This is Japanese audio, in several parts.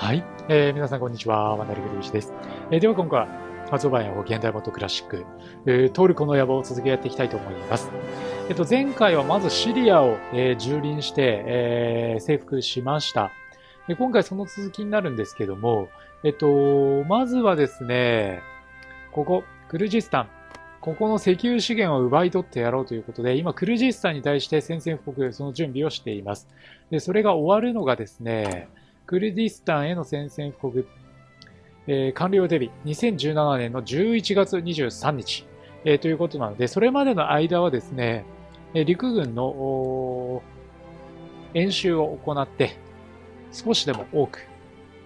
はい、皆さんこんにちは。ワンダリグルーシです。では今回は、発売の現代モッドクラシック、トルコの野望を続けやっていきたいと思います。前回はまずシリアを、蹂躙して、征服しました。今回その続きになるんですけども、まずはですね、ここ、クルジスタン。ここの石油資源を奪い取ってやろうということで、今、クルジスタンに対して宣戦布告、その準備をしています。で、それが終わるのがですね、クルディスタンへの宣戦布告、完了デビ2017年の11月23日、ということなので、それまでの間はですね、陸軍の演習を行って、少しでも多く、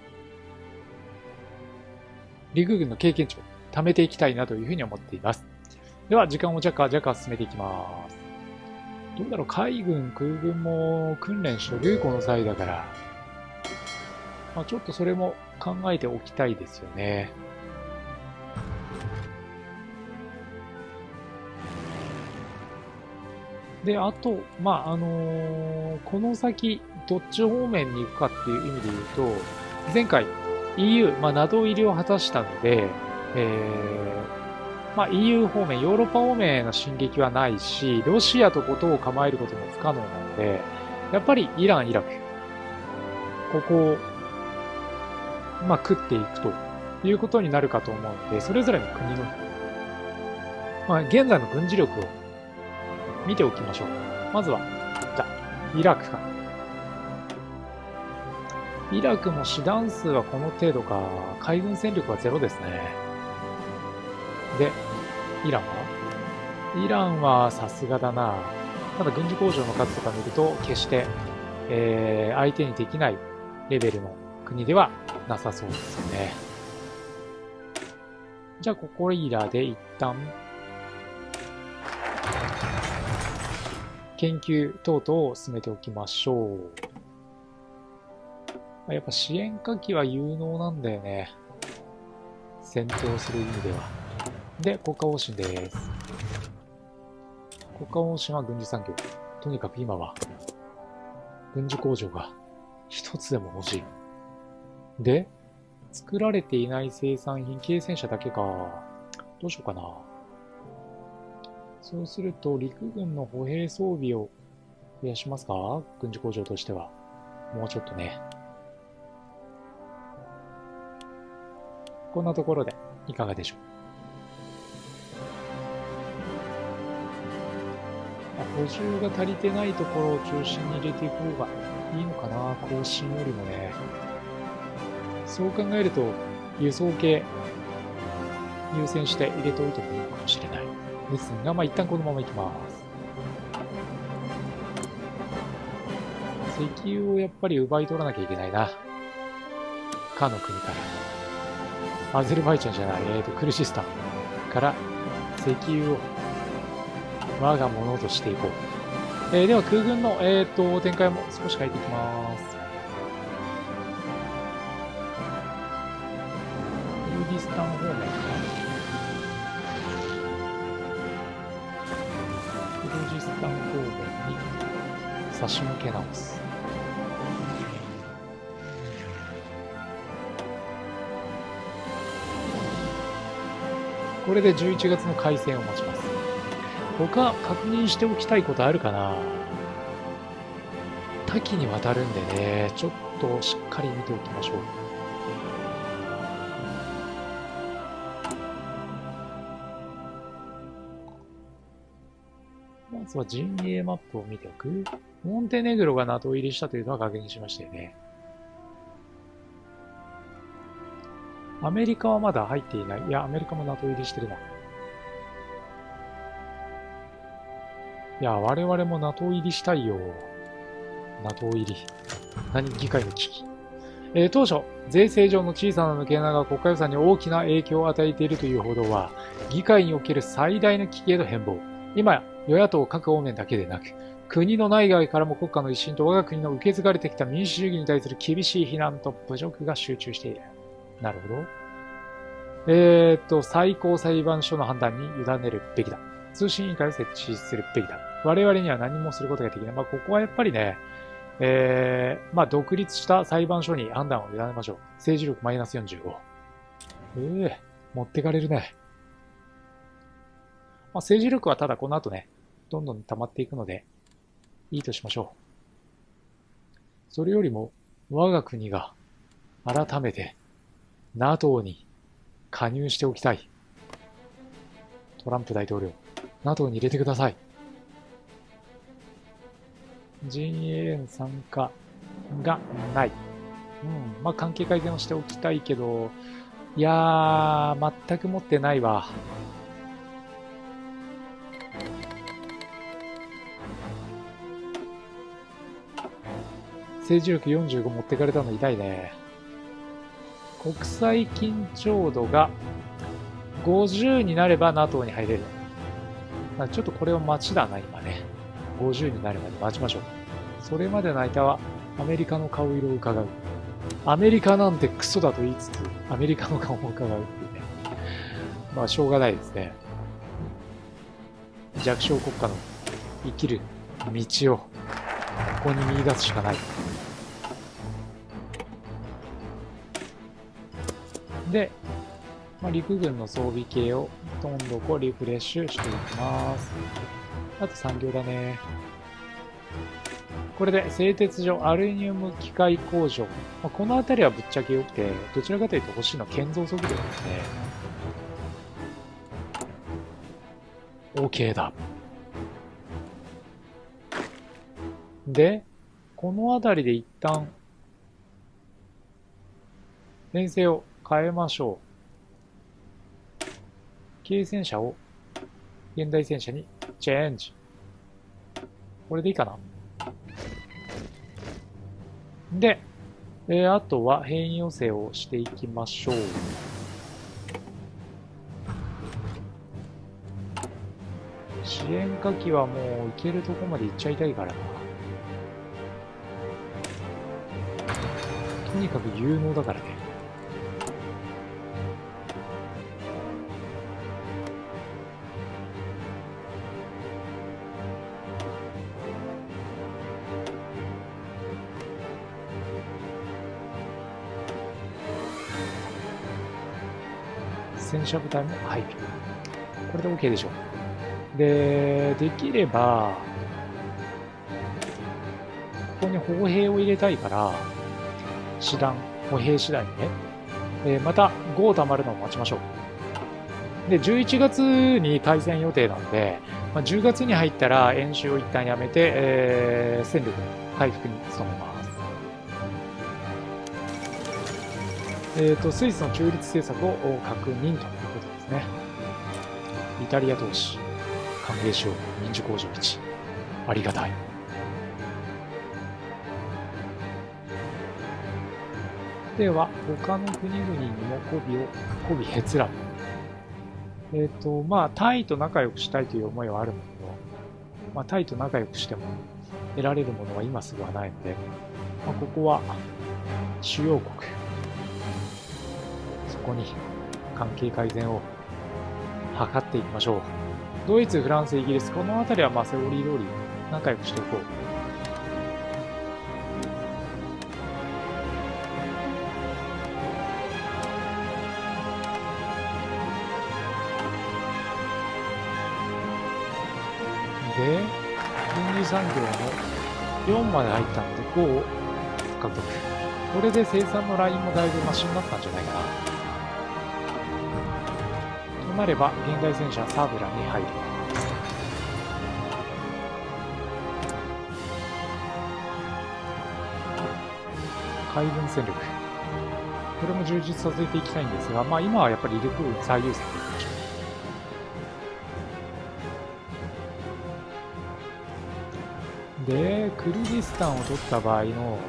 陸軍の経験値を貯めていきたいなというふうに思っています。では、時間をじゃか進めていきます。どうだろう、海軍、空軍も訓練しとるこの際だから。まあ、ちょっとそれも考えておきたいですよね。で、あと、まあ、この先、どっち方面に行くかっていう意味で言うと、前回 EU、まあ、NATO 入りを果たしたので、まあ、EU 方面、ヨーロッパ方面への進撃はないし、ロシアとことを構えることも不可能なので、やっぱりイラン、イラク、ここをまあ、食っていくということになるかと思うので、それぞれの国の、まあ、現在の軍事力を見ておきましょう。まずは、じゃあ、イラクか。イラクも師団数はこの程度か、海軍戦力はゼロですね。で、イランはイランはさすがだな。ただ軍事工場の数とか見ると、決して、相手にできないレベルの国ではなさそうですよね。じゃあ、ここいらで一旦、研究等々を進めておきましょう。やっぱ支援火器は有能なんだよね。戦闘する意味では。で、国家方針です。国家方針は軍事産業。とにかく今は、軍事工場が一つでも欲しい。で、作られていない生産品、軽戦車だけか。どうしようかな。そうすると、陸軍の歩兵装備を増やしますか？軍事工場としては。もうちょっとね。こんなところで、いかがでしょう。補充が足りてないところを中心に入れていく方がいいのかな、更新よりもね。そう考えると、輸送系、優先して入れておいてもいいのかもしれない。ですが、まあ一旦このままいきます。石油をやっぱり奪い取らなきゃいけないな。かの国から。アゼルバイジャンじゃない、クルシスタンから石油を我が物としていこう。では空軍の、展開も少し変えていきます。クルディスタン方面かな。クルジスタン方面に差し向け直す。これで11月の開戦を待ちます。他確認しておきたいことあるかな？多岐にわたるんでね、ちょっとしっかり見ておきましょう。まずは陣営マップを見ておく。モンテネグロが NATO 入りしたというのは確認しましたよね。アメリカはまだ入っていない。いや、アメリカも NATO 入りしてるな。いや、我々も NATO 入りしたいよ。NATO 入り。何議会の危機。当初、税制上の小さな抜け穴が国家予算に大きな影響を与えているという報道は、議会における最大の危機への変貌。今や、与野党各方面だけでなく、国の内外からも国家の一新と我が国の受け継がれてきた民主主義に対する厳しい非難と侮辱が集中している。なるほど。最高裁判所の判断に委ねるべきだ。通信委員会を設置するべきだ。我々には何もすることができない。まあ、ここはやっぱりね、 まあ、独立した裁判所に判断を委ねましょう。政治力マイナス45。持ってかれるね。まあ、政治力はただこの後ね、どんどん溜まっていくので、いいとしましょう。それよりも、我が国が改めて NATO に加入しておきたい。トランプ大統領、NATO に入れてください。陣営への参加がない。まあ関係改善をしておきたいけど、いやー、全く持ってないわ。政治力45持ってかれたの痛いね。国際緊張度が50になれば NATO に入れる。ちょっとこれを待ちだな、今ね。50になるまで待ちましょう。それまでの間はアメリカの顔色を伺う。アメリカなんてクソだと言いつつ、アメリカの顔を伺うっていうね。まあ、しょうがないですね。弱小国家の生きる道をここに見出すしかない。で、まあ、陸軍の装備系をどんどんリフレッシュしていきます。あと産業だね。これで製鉄所、アルミニウム機械工場。まあ、この辺りはぶっちゃけ良くて、どちらかというと欲しいのは建造速度ですね。OK だ。で、この辺りで一旦、編成を変えましょう。軽戦車を現代戦車にチェンジ。これでいいかな。で、あとは変異要請をしていきましょう。支援火器はもう行けるとこまで行っちゃいたいからな。とにかく有能だからね。戦車部隊も配備。これで OK でしょう。で、できれば、ここに歩兵を入れたいから、歩兵師団にね、また5溜まるのを待ちましょう。で、11月に開戦予定なので、まあ、10月に入ったら演習を一旦やめて、戦力の回復に努めます。スイスの中立政策を確認ということですね。イタリア投資、歓迎しよう、民主工場1。ありがたい。では、他の国々にも媚びへつらう。まあ、タイと仲良くしたいという思いはあるんだけど、まあ、タイと仲良くしても得られるものは今すぐはないので、まあ、ここは主要国。そこに関係改善を図っていきましょう。ドイツ、フランス、イギリス、この辺りはまあセオリー通り仲良くしていこう。で、軍事産業の4まで入ったので5を獲得。これで生産のラインもだいぶマシになったんじゃないかな。となれば、現代戦車サーブラに入る。海軍戦力。これも充実させていきたいんですが、まあ今はやっぱり陸軍最優先でいきましょう。で、クルギスタンを取った場合の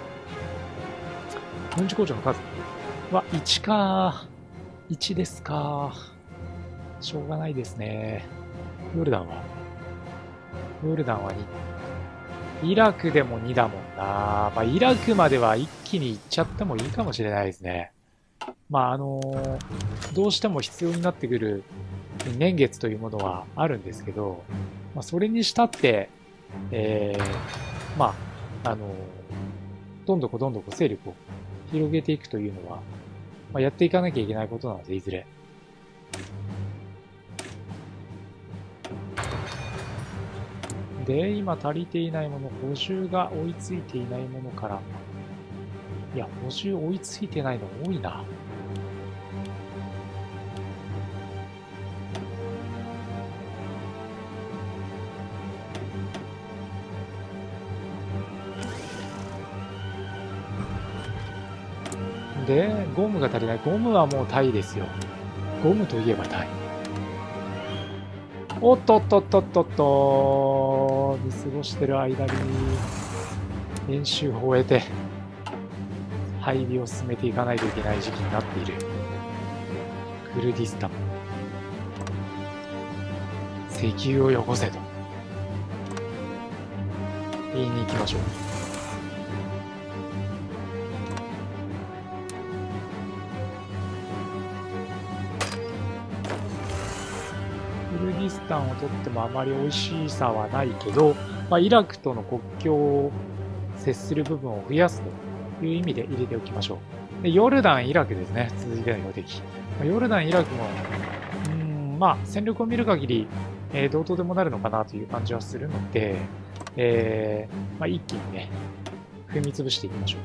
軍事工場の数は1か。1ですか。しょうがないですね。ヨルダンは2。イラクでも2だもんな。まあ、イラクまでは一気に行っちゃってもいいかもしれないですね。まあ、どうしても必要になってくる年月というものはあるんですけど、まあ、それにしたって、まあ、 どんどこ勢力を広げていくというのは、やっていかなきゃいけないことなので、いずれ。で、今足りていないもの、補充が追いついていないものから、いや、補充追いついてないの多いな。で、ゴムが足りない。ゴムはもうタイですよ。ゴムといえばタイ。おっとっとっとっとっと、見過ごしてる間に演習を終えて配備を進めていかないといけない時期になっている。クルディスタン、石油をよこせと言いに行きましょう。クルディスタンをとってもあまり美味しさはないけど、イラクとの国境を接する部分を増やすという意味で入れておきましょう。でヨルダン、イラクですね。続いての標的。ヨルダン、イラクも、戦力を見る限り、同等でもなるのかなという感じはするので、一気にね、踏み潰していきましょう。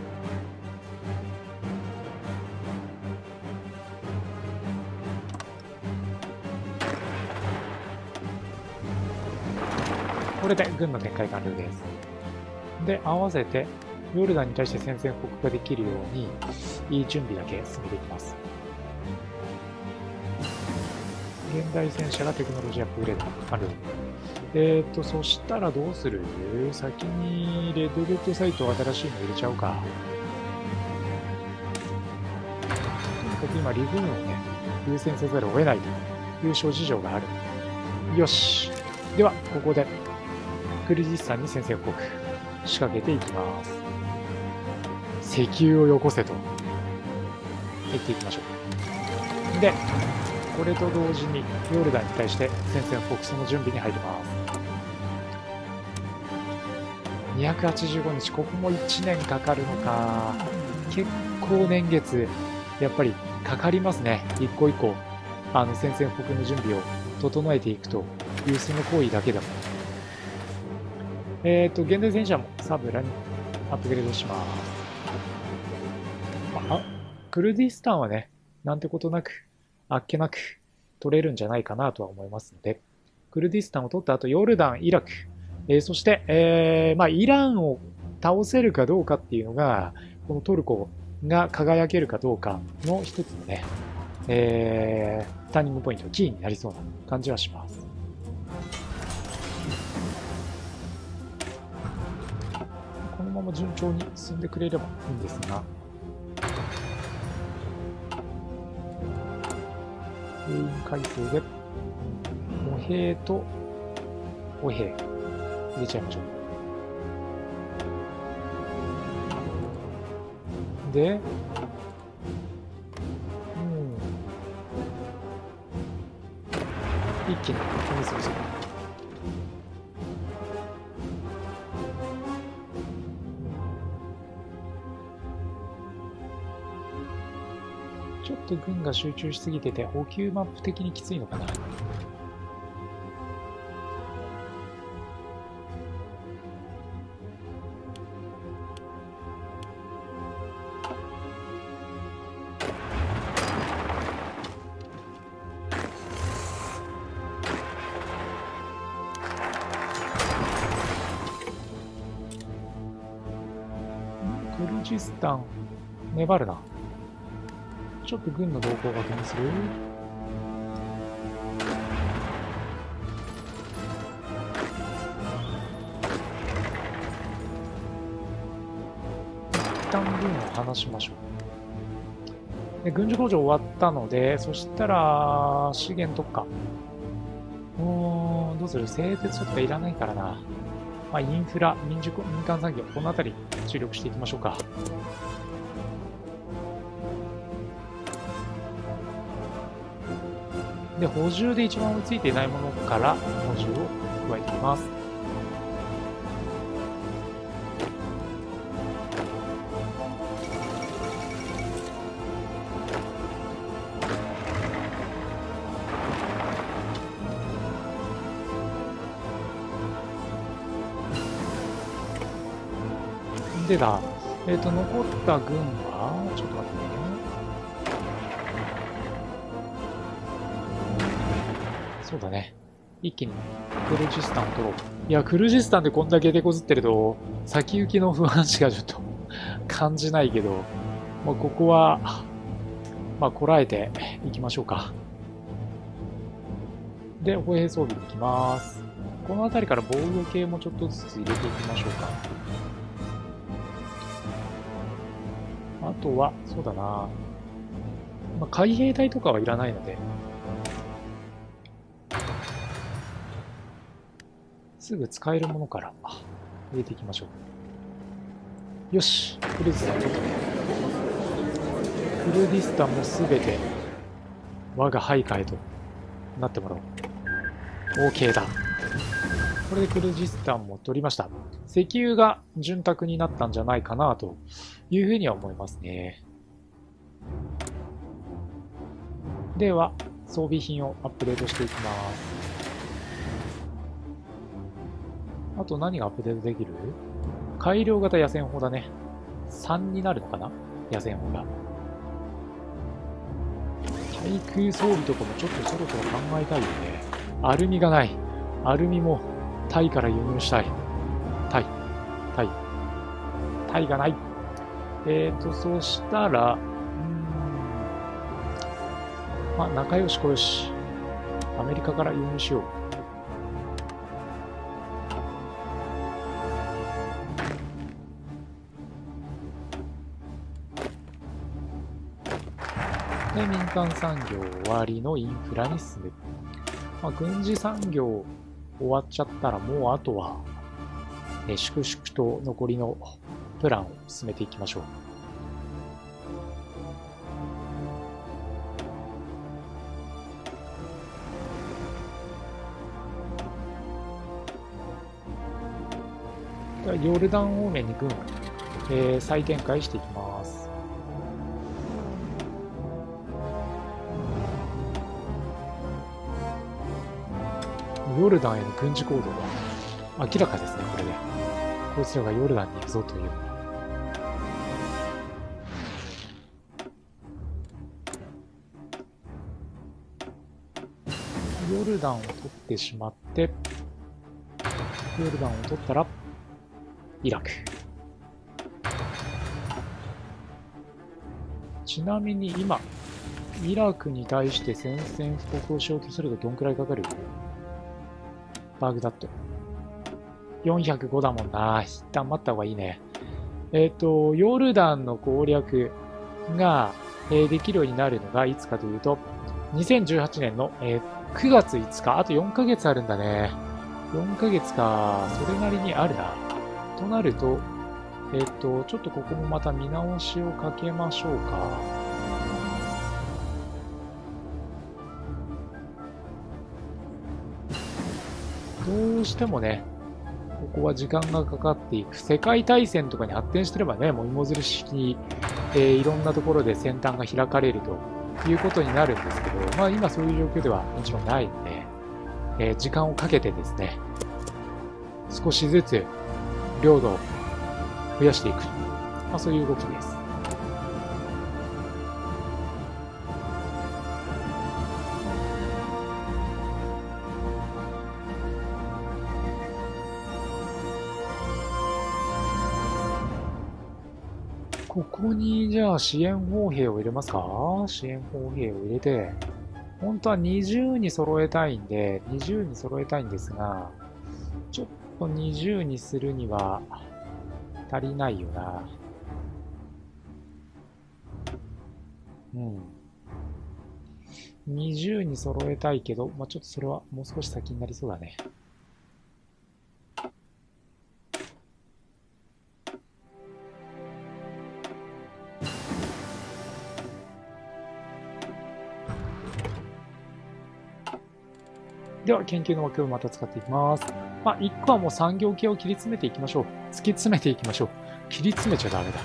これで軍の展開完了です。で、合わせて、ヨルダンに対して宣戦布告ができるように、いい準備だけ進めていきます。現代戦車がテクノロジーアップグレード完了。そしたらどうする？先にレッドゲットサイト新しいの入れちゃおうか。とにかく今リグーンをね、優先せざるを得ないという諸事情がある。よし。では、ここで、クルディスタンに宣戦布告仕掛けていきます。石油をよこせと言っていきましょう。で、これと同時にヨルダンに対して宣戦布告その準備に入ります。285日、ここも1年かかるのか。結構年月、やっぱりかかりますね。一個一個、宣戦布告の準備を整えていくというその行為だけでも。現代戦車もサブラにアップグレードします。クルディスタンはね、なんてことなく、あっけなく取れるんじゃないかなとは思いますので、クルディスタンを取った後、ヨルダン、イラク、そして、イランを倒せるかどうかっていうのが、このトルコが輝けるかどうかの一つのね、ターニングポイント、キーになりそうな感じはします。このまま順調に進んでくれればいいんですが、兵員改正で、歩兵と歩兵入れちゃいましょう。で、一気に踏み潰す。ちょっと軍が集中しすぎてて補給マップ的にきついのかな。クルジスタン粘るな。ちょっと軍の動向を確認する。一旦軍を離しましょう。で、軍需工場終わったので、そしたら資源特化。どうする？製鉄とかいらないからな。インフラ、民間産業、このあたり注力していきましょうか。で、補充で一番追いついていないものから補充を加えていきます。 でだ、残った軍は、ちょっと待ってね。そうだね。一気にクルジスタンを取ろう。いや、クルジスタンでこんだけ手こずってると、先行きの不安しかちょっと感じないけど、まあ、ここは、まあ、こらえていきましょうか。で、歩兵装備に行きます。この辺りから防御系もちょっとずつ入れていきましょうか。あとは、そうだな。まあ、海兵隊とかはいらないので、すぐ使えるものから入れていきましょう。よし、クルディスタン取ったね。クルディスタンもすべて我が配下へとなってもらおう。OK だ。これでクルジスタンも取りました。石油が潤沢になったんじゃないかなというふうには思いますね。では、装備品をアップデートしていきます。あと何がアップデートできる？改良型野戦砲だね。3になるのかな？野戦砲が。対空装備とかもちょっとそろそろ考えたいよね。アルミがない。アルミもタイから輸入したい。タイがない。そしたら、まあ、仲良し小良し。アメリカから輸入しよう。で、民間産業終わりのインフラに進む。まあ、軍事産業終わっちゃったらもうあとは、粛々と残りのプランを進めていきましょう。ヨルダン方面に軍、再展開していきます。ヨルダンへの軍事行動は明らかですね、これで。こいつらがヨルダンに行くぞという。ヨルダンを取ってしまって、ヨルダンを取ったら、イラク。ちなみに今、イラクに対して宣戦布告をしようとするとどんくらいかかる？バグダッド。405だもんな。一旦待った方がいいね。ヨルダンの攻略が、できるようになるのがいつかというと、2018年の、9月5日。あと4ヶ月あるんだね。4ヶ月か。それなりにあるな。となると、ちょっとここもまた見直しをかけましょうか。どうしてもね、ここは時間がかかっていく。世界大戦とかに発展してればね、もう芋づる式に、いろんなところで先端が開かれるということになるんですけど、まあ今そういう状況ではもちろんないので、時間をかけてですね、少しずつ領土を増やしていく。まあそういう動きです。ここにじゃあ支援砲兵を入れますか？支援砲兵を入れて、本当は20に揃えたいんで、20に揃えたいんですが、ちょっと20にするには足りないよな。うん。20に揃えたいけど、まあ、ちょっとそれはもう少し先になりそうだね。では、研究の枠をまた使っていきます。まあ、1個はもう産業系を切り詰めていきましょう。突き詰めていきましょう。切り詰めちゃダメだ。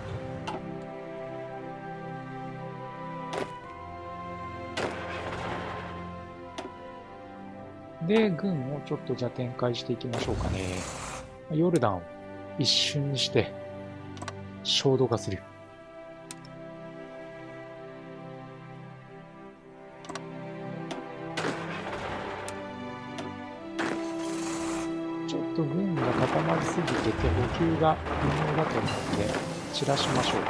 で、軍をちょっとじゃあ展開していきましょうかね。ヨルダンを一瞬にして衝動化する。ちょっと軍が固まりすぎてて補給が微妙だと思うので散らしましょう。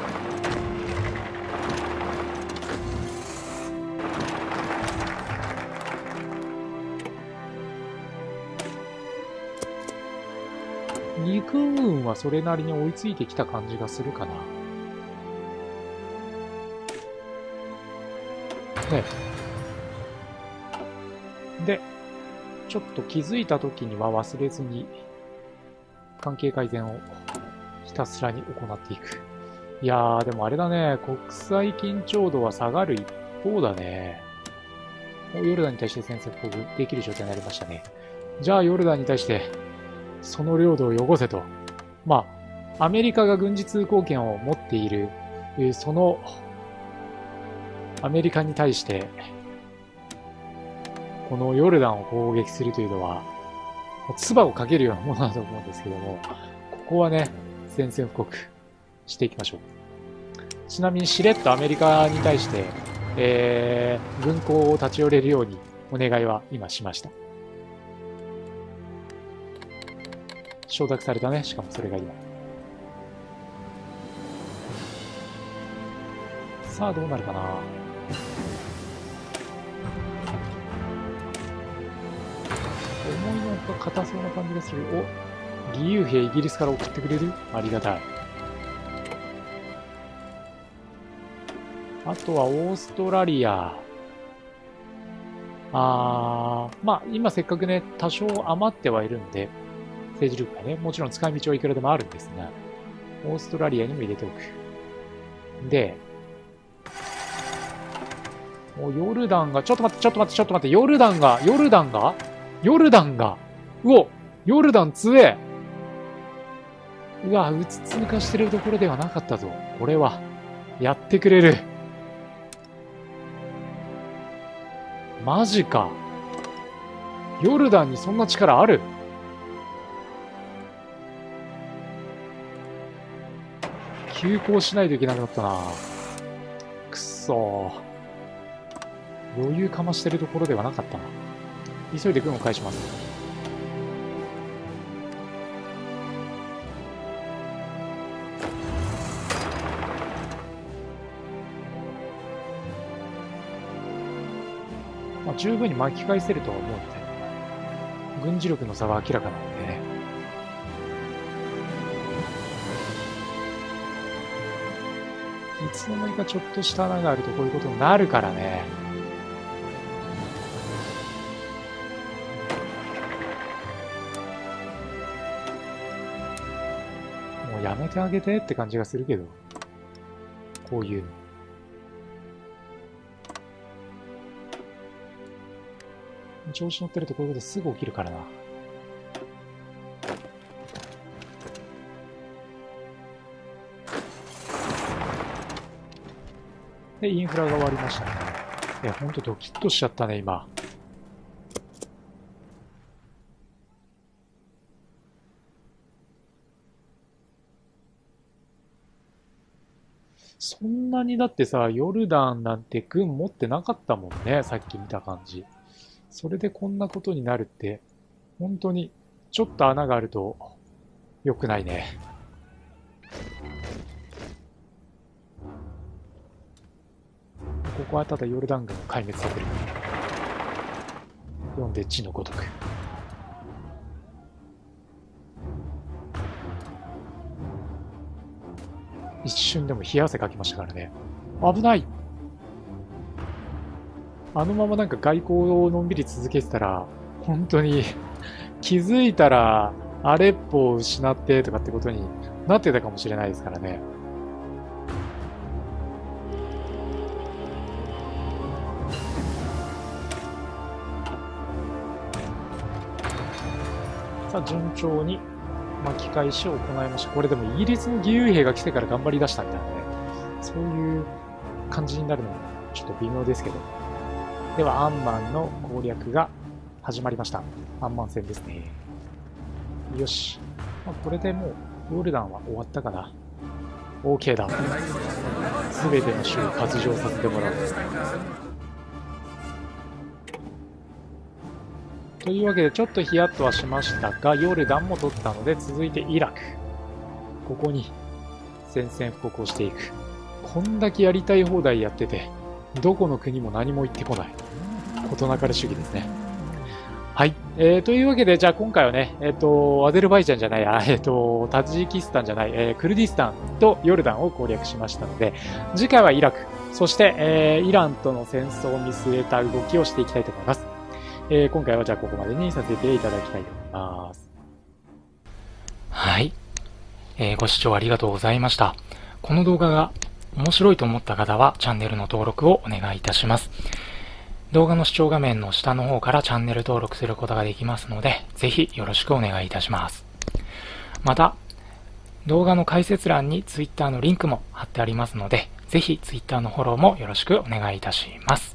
陸軍はそれなりに追いついてきた感じがするかな。ね。で、ちょっと気づいた時には忘れずに関係改善をひたすらに行っていく。いやー、でもあれだね。国際緊張度は下がる一方だね。ヨルダンに対して戦争報復できる状態になりましたね。じゃあヨルダンに対してその領土をよこせと。まあ、アメリカが軍事通行権を持っている、そのアメリカに対して、このヨルダンを攻撃するというのは、唾をかけるようなものだと思うんですけども、ここはね、宣戦布告していきましょう。ちなみにしれっとアメリカに対して、軍港を立ち寄れるようにお願いは今しました。承諾されたね。しかもそれが今。さあどうなるかな。思いのほか硬そうな感じがする。お、義勇兵イギリスから送ってくれる？ありがたい。あとはオーストラリア。まあ今せっかくね、多少余ってはいるんで、政治力がね、もちろん使い道はいくらでもあるんですが、オーストラリアにも入れておく。で、ヨルダンが、ちょっと待って、ヨルダンが、うお、ヨルダン強え。うわ、うつつ抜かしてるところではなかったぞ。これは、やってくれる。マジか。ヨルダンにそんな力ある？急行しないといけなくなったな。くっそー。余裕かましてるところではなかったな。急いで軍を返します。まあ、十分に巻き返せるとは思うんで、軍事力の差は明らかなんでね。いつの間にかちょっとした穴があるとこういうことになるからね。もうやめてあげてって感じがするけど、こういうの。調子乗ってるとこういうことすぐ起きるからな。で、インフラが終わりましたね。いや、ほんとドキッとしちゃったね、今。そんなにだってさ、ヨルダンなんて軍持ってなかったもんね、さっき見た感じ。それでこんなことになるって、本当にちょっと穴があると良くないね。ここはただヨルダン軍を壊滅させる。読んで地のごとく。一瞬でも冷や汗かきましたからね。危ない。あのままなんか外交をのんびり続けてたら、本当に気づいたらアレッポを失ってとかってことになってたかもしれないですからね。さあ、順調に巻き返しを行いました。これでもイギリスの義勇兵が来てから頑張り出したみたいなね。そういう感じになるのもちょっと微妙ですけど。では、アンマンの攻略が始まりました。アンマン戦ですね。よし。まあ、これでもうヨルダンは終わったかな。 OK だ。すべての州を割譲させてもらう。というわけで、ちょっとヒヤッとはしましたが、ヨルダンも取ったので、続いてイラク。ここに宣戦布告をしていく。こんだけやりたい放題やってて、どこの国も何も言ってこない。事なかれ主義ですね。はい。というわけで、じゃあ今回はね、アゼルバイジャンじゃないや、タジキスタンじゃない、クルディスタンとヨルダンを攻略しましたので、次回はイラク、そして、イランとの戦争を見据えた動きをしていきたいと思います。今回はじゃあここまでにさせていただきたいと思います。はい。ご視聴ありがとうございました。この動画が面白いと思った方はチャンネルの登録をお願いいたします。動画の視聴画面の下の方からチャンネル登録することができますので、ぜひよろしくお願いいたします。また、動画の解説欄に Twitter のリンクも貼ってありますので、ぜひ Twitter のフォローもよろしくお願いいたします。